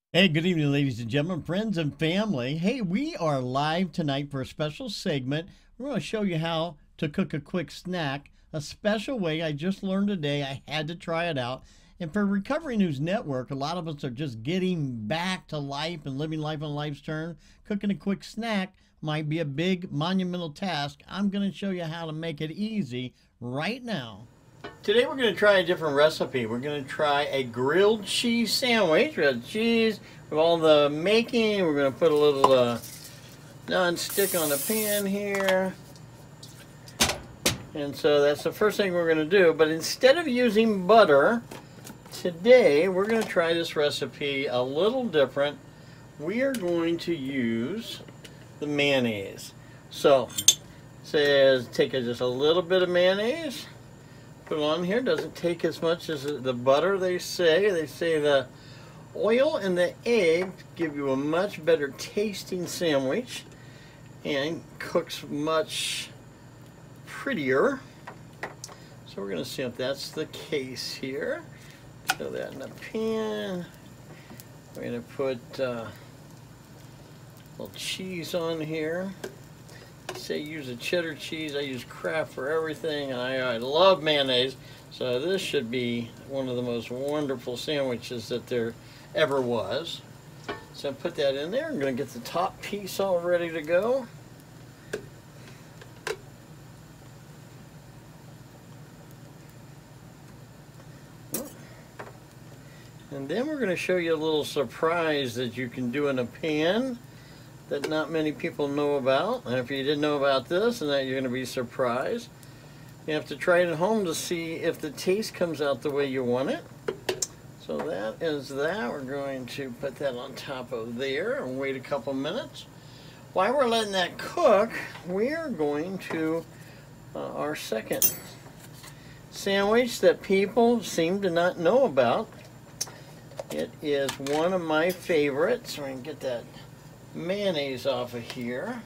Hey, good evening, ladies and gentlemen, friends and family. Hey, we are live tonight for a special segment. We're going to show you how to cook a quick snack, a special way I just learned today. I had to try it out. And for Recovery News Network, a lot of us are just getting back to life and living life on life's turn. Cooking a quick snack might be a big, monumental task. I'm going to show you how to make it easy right now. Today we're going to try a different recipe. We're going to try a grilled cheese sandwich. We have cheese with all the making. We're going to put a little non-stick on the pan here. And so that's the first thing we're going to do. But instead of using butter, today we're going to try this recipe a little different. We are going to use the mayonnaise. So it says take just a little bit of mayonnaise. Put it on here. Doesn't take as much as the butter, they say. They say the oil and the egg give you a much better tasting sandwich and cooks much prettier. So we're going to see if that's the case here. Throw that in the pan. We're going to put a little cheese on here. Say use a cheddar cheese. I use Kraft for everything, and I love mayonnaise, so this should be one of the most wonderful sandwiches that there ever was. So put that in there. I'm going to get the top piece all ready to go. And then we're going to show you a little surprise that you can do in a pan that not many people know about. And if you didn't know about this, and that you're going to be surprised. You have to try it at home to see if the taste comes out the way you want it. So that is that. We're going to put that on top of there and wait a couple minutes. While we're letting that cook, we're going to our second sandwich that people seem to not know about. It is one of my favorites. So we can get that mayonnaise off of here.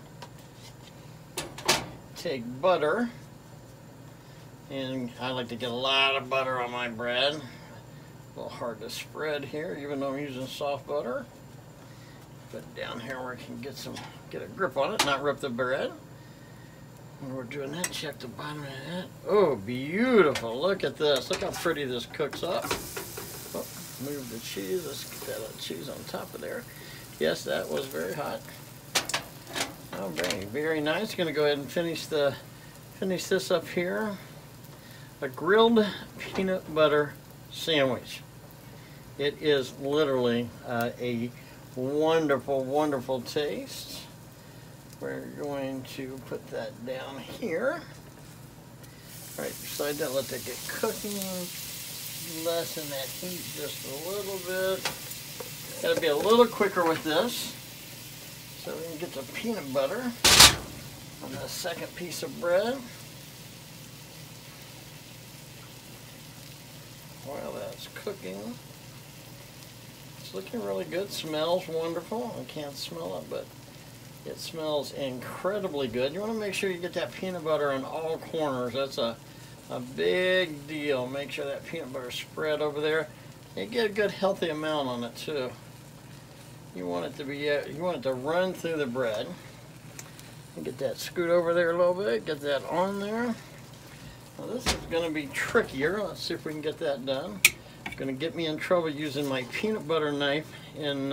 Take butter, and I like to get a lot of butter on my bread. A little hard to spread here, even though I'm using soft butter. Put it down here where I can get a grip on it, not rip the bread. When we're doing that, check the bottom of that. Oh, beautiful! Look at this. Look how pretty this cooks up. Oh, move the cheese. Let's get that cheese on top of there. Yes, that was very hot. Oh, very nice. Going to go ahead and finish this up here. A grilled peanut butter sandwich. It is literally a wonderful, wonderful taste. We're going to put that down here. All right, beside that, let that get cooking. Lessen that heat just a little bit. Got to be a little quicker with this, so we can get the peanut butter on the second piece of bread. While that's cooking, it's looking really good. Smells wonderful. I can't smell it, but it smells incredibly good. You want to make sure you get that peanut butter on all corners. That's a big deal. Make sure that peanut butter is spread over there. You get a good healthy amount on it too. You want it to run through the bread. And get that scoot over there a little bit. Get that on there. Now this is going to be trickier. Let's see if we can get that done. It's going to get me in trouble using my peanut butter knife in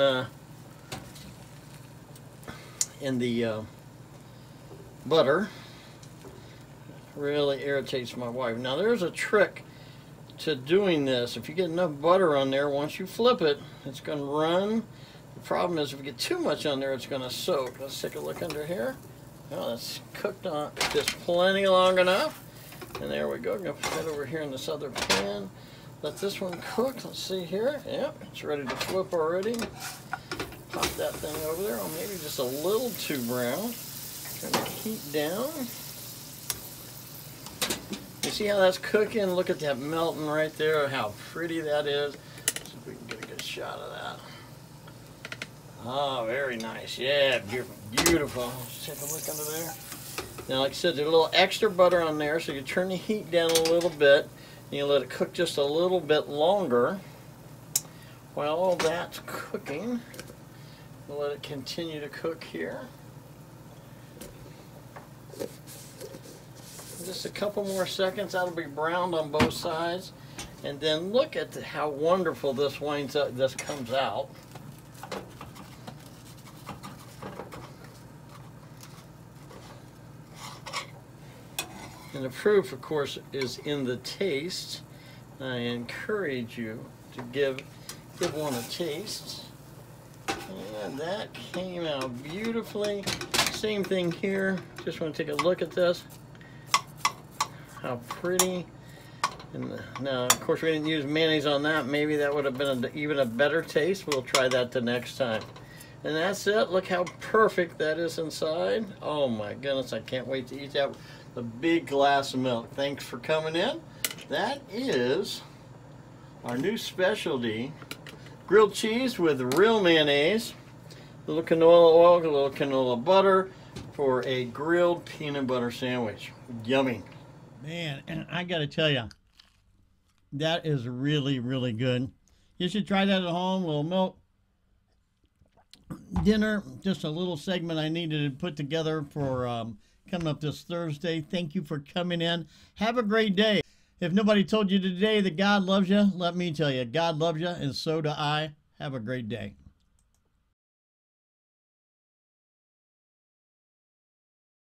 the butter. Really irritates my wife. Now there's a trick to doing this. If you get enough butter on there, once you flip it, it's going to run. The problem is if you get too much on there, it's going to soak. Let's take a look under here. Well, it's cooked on just plenty long enough. And there we go. I'm going to put that over here in this other pan. Let this one cook. Let's see here. Yep, it's ready to flip already. Pop that thing over there. Oh, maybe just a little too brown. Turn the heat down. You see how that's cooking? Look at that melting right there. How pretty that is. See if we can get a good shot of that. Oh, very nice. Yeah, beautiful. Beautiful. Let's take a look under there. Now, like I said, there's a little extra butter on there, so you turn the heat down a little bit, and you let it cook just a little bit longer. While all that's cooking, we'll let it continue to cook here. Just a couple more seconds, that'll be browned on both sides. And then look at how wonderful this this comes out. And the proof, of course, is in the taste. I encourage you to give one a taste. And that came out beautifully. Same thing here. Just want to take a look at this. How pretty. And now, of course, we didn't use mayonnaise on that. Maybe that would have been even a better taste. We'll try that the next time. And that's it. Look how perfect that is inside. Oh my goodness, I can't wait to eat that. The big glass of milk. Thanks for coming in. That is our new specialty, grilled cheese with real mayonnaise, a little canola oil, a little canola butter for a grilled peanut butter sandwich. Yummy. Man, and I gotta tell you, that is really, really good. You should try that at home. A little milk, dinner, just a little segment I needed to put together for coming up this Thursday. Thank you for coming in. Have a great day. If nobody told you today that God loves you, let me tell you, God loves you, and so do I. Have a great day.